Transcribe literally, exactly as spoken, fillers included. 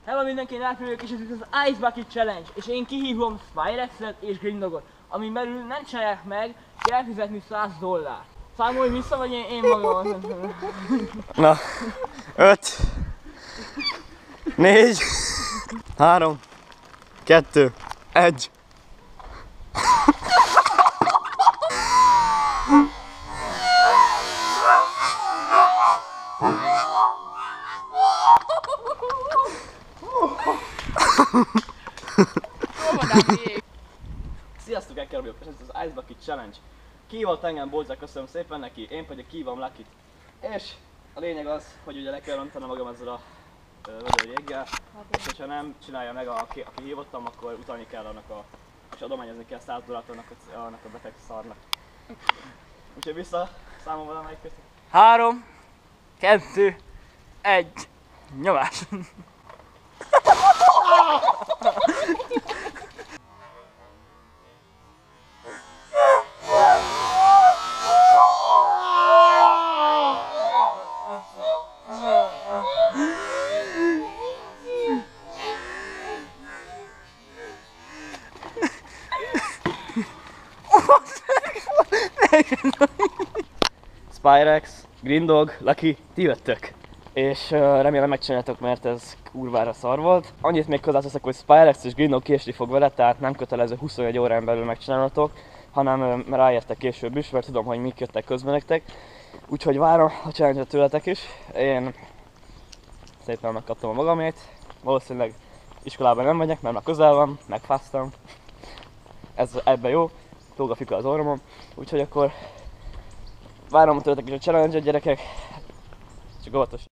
Hello mindenki, átmegyek, és ez itt az Ice Bucket Challenge, és én kihívom Spirexet és Grindogot, ami belül nem csinálják meg, kell fizetni száz dollárt. Számolj vissza, vagy én, én magam? Na, öt, négy, három, kettő, egy. Sziasztok, Eker vagyok, és ez az Ice Bucket Challenge. Kihívott engem Bolzák, köszönöm szépen neki, én pedig kihívom Lucky-t. És a lényeg az, hogy ugye le kell öntenem magam ezzel a vödör jéggel, és hogyha nem csinálja meg, a, aki hívottam, akkor utalni kell annak a, és adományozni kell száz dollárt annak a, annak a beteg szarnak. Úgyhogy vissza számom valamelyik között. Három, kettő, egy, nyomás! Spirex, Grindog, Lucky, ti jöttök. És uh, remélem megcsináltok, mert ez kurvára szar volt. Annyit még hozzáteszek, hogy Spirex és Grindog késni fog vele, tehát nem kötelező huszonegy órán belül megcsinálnatok, hanem uh, ráértek később is, mert tudom, hogy mik jöttek közben nektek. Úgyhogy várom a challenge-et tőletek is. Én szépen megkaptam a magamét. Valószínűleg iskolában nem megyek, mert már közel van, megfáztam. Ez ebben jó, lóg a fika az orromon. Úgyhogy akkor várom tőletek is a challenge-et, gyerekek. Csak óvatos.